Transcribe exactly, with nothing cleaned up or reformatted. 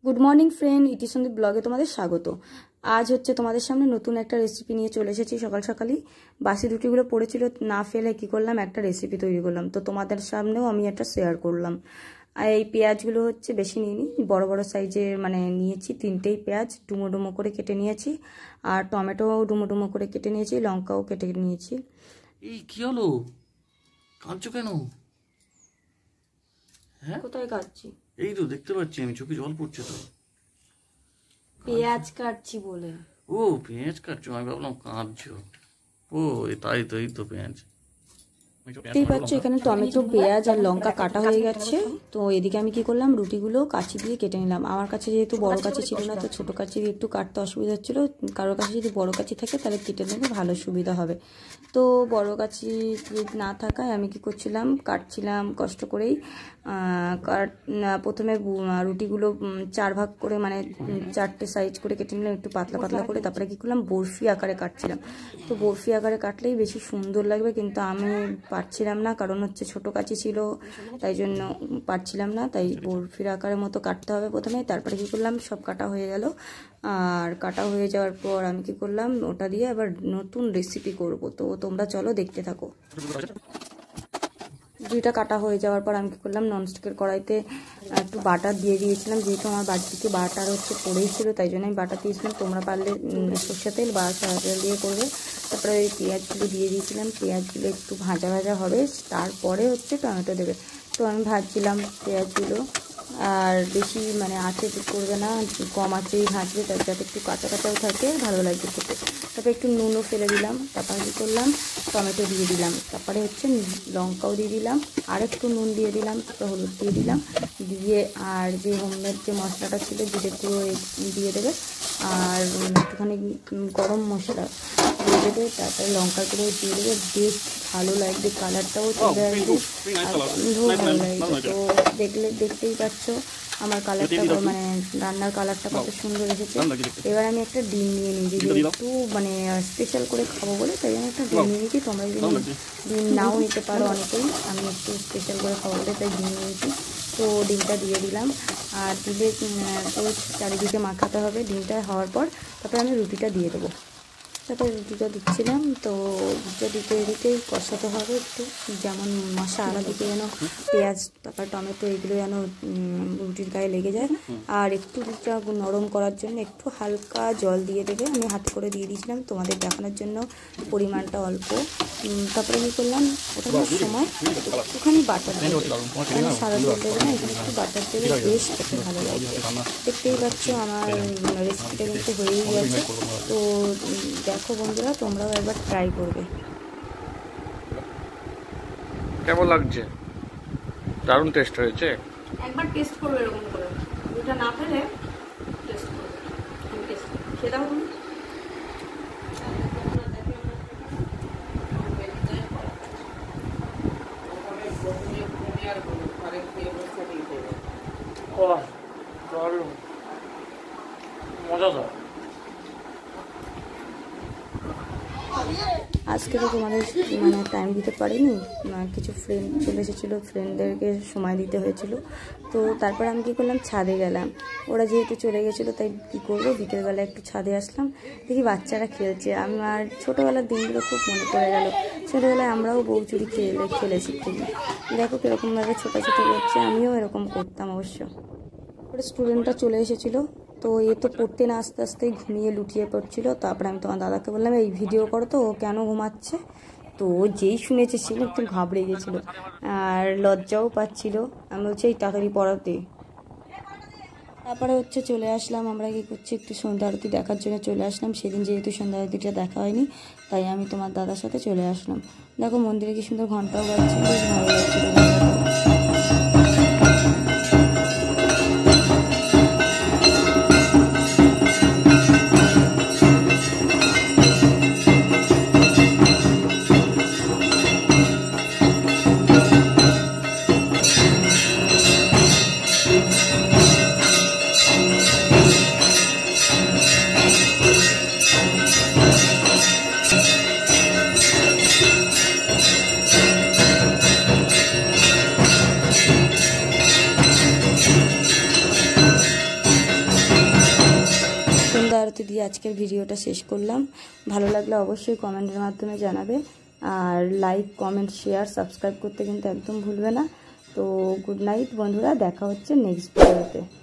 Good morning friend, ইটি সন্দীপ ব্লগে তোমাদের স্বাগত। আজ হচ্ছে তোমাদের সামনে নতুন একটা রেসিপি নিয়ে চলে এসেছি। সকাল সকালই বাসি রুটিগুলো পড়েছিল, না ফেলে কি করলাম, একটা রেসিপি তৈরি করলাম। তো তোমাদের সামনেও আমি একটা শেয়ার করলাম। আর এই পেঁয়াজগুলো হচ্ছে বেশি নিইনি, বড় বড় সাইজের মানে নিয়েছি। তিনটেই পেঁয়াজ ডুমো ডুমো করে কেটে নিয়েছি, আর টমেটোও ডুমো ডুমো করে কেটে নিয়েছি, লঙ্কাও কেটে নিয়েছি। এই কি হলো, কাঁদছো কেন? হ্যাঁ, কোথায় কাটছি? এই তো দেখতে পাচ্ছি আমি, চোখে জল পড়ছে তো। পেঁয়াজ কাটছি বলে। ও পেঁয়াজ কাটছো, আমি ভাবলাম কাঁদছো। ও তাই তো, এই তো পেঁয়াজ। দেখতেই পাচ্ছ এখানে টমেটো, পেঁয়াজ আর লঙ্কা কাটা হয়ে গেছে। তো এদিকে আমি কি করলাম, রুটিগুলো কাঁচি দিয়ে কেটে নিলাম। আমার কাছে যেহেতু বড় কাঁচি ছিল না, তো ছোট কাঁচি দিয়ে একটু কাটতে অসুবিধা হচ্ছিল। কারোর কাছে যদি বড় কাঁচি থাকে তাহলে কেটে নেবে, ভালো সুবিধা হবে। তো বড় কাঁচি না থাকায় আমি কি করছিলাম, কাটছিলাম কষ্ট করেই। কাট প্রথমে রুটিগুলো চার ভাগ করে, মানে চারটে সাইজ করে কেটে নিলাম, একটু পাতলা পাতলা করে। তারপরে কি করলাম, বরফি আকারে কাটছিলাম। তো বরফি আকারে কাটলেই বেশি সুন্দর লাগবে, কিন্তু আমি পারছিলাম না, কারণ হচ্ছে ছোট কাঁচি ছিল, তাই জন্য পারছিলাম না। তাই বরফির আকারের মতো কাটতে হবে প্রথমে। তারপরে কি করলাম, সব কাটা হয়ে গেল। আর কাটা হয়ে যাওয়ার পর আমি কি করলাম, ওটা দিয়ে আবার নতুন রেসিপি করব। তো তোমরা চলো দেখতে থাকো। দুইটা কাটা হয়ে যাওয়ার পর আমি কি করলাম, ননস্টিকের কড়াইতে একটু বাটার দিয়ে দিয়েছিলাম। যেহেতু আমার বাড়িতে বাটার হচ্ছে পড়েই ছিল, তাই জন্য আমি বাটার দিয়েছিলাম। তোমরা পারলে সরষে তেল বা সাদা তেল দিয়ে করবে। তারপরে ওই পেঁয়াজগুলো দিয়ে দিয়েছিলাম। পেঁয়াজগুলো একটু ভাজা ভাজা হবে, তারপরে হচ্ছে টমেটো দেবে। তো আমি ভাজছিলাম পেঁয়াজগুলো, আর বেশি মানে আঁচে করবে না, কম আঁচেই ভাজবে, যাতে একটু কাঁচা কাঁচাও থাকে, ভালো লাগবে খেতে। তারপরে একটু নুনও ফেলে দিলাম। তারপরে কী করলাম, টমেটো দিয়ে দিলাম। তারপরে হচ্ছে লঙ্কাও দিয়ে দিলাম, আর একটু নুন দিয়ে দিলাম, তারপরে হলুদ দিয়ে দিলাম। দিয়ে আর যে হোমমেড যে মশলাটা ছিল জিরে গুঁড়ো দিয়ে দেবে, আর একটুখানি গরম মশলা দিয়ে দেবে। তারপরে লঙ্কা গুঁড়ো দিয়ে দেবে। বেশ ভালো লাগবে, কালারটাও চলে আসবে, আর গন্ধও ভালো লাগবে। তো দেখলে দেখতেই পাচ্ছ আমার কালারটা, মানে রান্নার কালারটা কত সুন্দর এসেছে। এবার আমি একটা ডিম নিয়ে নিয়েছি, একটু মানে স্পেশাল করে খাবো বলে, তাই আমি একটা ডিম নিয়ে নিয়েছি। তোমরা যদি ডিম নাও নিতে পারো অনেকেই, আমি একটু স্পেশাল করে খাবো বলে তাই ডিম নিয়েছি। তো ডিমটা দিয়ে দিলাম, আর দিলে তো চারিদিকে মাখাতে হবে ডিমটা হওয়ার পর। তারপরে আমি রুটিটা দিয়ে দেবো। তারপরে রুটিটা দিচ্ছিলাম। তো রুটিটা দিতে দিতে কষাতে হবে একটু, যেমন মশলা দিকে যেন পেঁয়াজ তারপর টমেটো এগুলো যেন রুটির গায়ে লেগে যায়। আর একটু রুটিটা নরম করার জন্য একটু হালকা জল দিয়ে দেবে। আমি হাতে করে দিয়ে দিয়েছিলাম তোমাদের দেখানোর জন্য, পরিমাণটা অল্প। তারপরে কী করলাম, ওঠানোর সময় একটুখানি বাটার দেবে, মানে সাদা তেল দেবে না, এখানে একটু বাটার দেবে, বেশ খেতে ভালো লাগবে। দেখতেই পাচ্ছ আমার রেসিপিটা কিন্তু হয়েই গেছে। তো দেখো বন্ধুরা, তোমরাও একবার ট্রাই করবে। কেমন লাগছে? দারুণ টেস্ট হয়েছে। একবার টেস্ট করবে এরকম করে, এটা না পেলে টেস্ট করবে। টেস্ট খেয়ে দাও তুমি। মজাদার। আজকে তো তোমাদের মানে টাইম দিতে পারিনি, কিছু ফ্রেন্ড চলে এসেছিলো, ফ্রেন্ডদেরকে সময় দিতে হয়েছিল। তো তারপর আমি কী করলাম, ছাদে গেলাম। ওরা যেহেতু চলে গেছিলো, তাই কী করবো, বিকেলবেলা একটু ছাদে আসলাম, দেখি বাচ্চারা খেলছে। আমার ছোটোবেলার দিনগুলো খুব মনে পড়ে গেল। ছোটোবেলায় আমরাও বউ চুরি খেলে খেলেছি খুব। দেখো কীরকমভাবে ছোটাছুটি করছে, আমিও এরকম করতাম অবশ্য। তারপরে স্টুডেন্টরা চলে এসেছিলো, তো এ তো পড়তে না আস্তে আস্তেই ঘুমিয়ে লুটিয়ে পড়ছিল। তারপরে আমি তোমার দাদাকে বললাম, এই ভিডিও করো তো, ও কেন ঘুমাচ্ছে। তো যেই শুনেছে সে একটু ঘাবড়ে গেছিলো আর লজ্জাও পাচ্ছিল। আমি বলছি এই তাড়াতাড়ি পড়াতে। তারপরে হচ্ছে চলে আসলাম, আমরা কি করছি, একটু সন্ধ্যা আরতি দেখার জন্য চলে আসলাম। সেদিন যেহেতু সন্ধ্যা আরতিটা দেখা হয়নি, তাই আমি তোমার দাদার সাথে চলে আসলাম। দেখো মন্দিরে কি সুন্দর ঘন্টাও বাজছে, বেশ ভালো লাগছিল। আরতি দিয়ে আজকের ভিডিওটা শেষ করলাম। ভালো লাগলে অবশ্যই কমেন্টের মাধ্যমে জানাবে, আর লাইক কমেন্ট শেয়ার সাবস্ক্রাইব করতে কিন্তু একদম ভুলবে না। তো গুড নাইট বন্ধুরা, দেখা হচ্ছে নেক্সট ভিডিওতে।